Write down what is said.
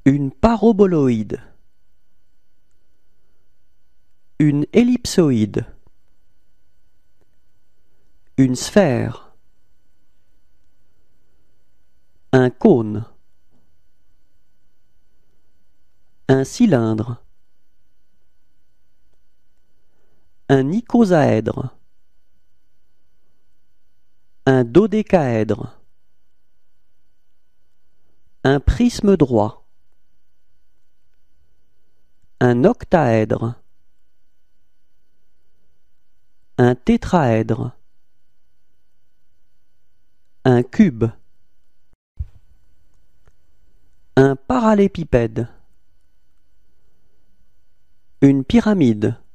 Une paraboloïde. Une ellipsoïde. Une sphère. Un cône. Un cylindre. Un icosaèdre. Un dodécaèdre. Un prisme droit. Un octaèdre. Un tétraèdre. Un cube. Un parallépipède. Une pyramide.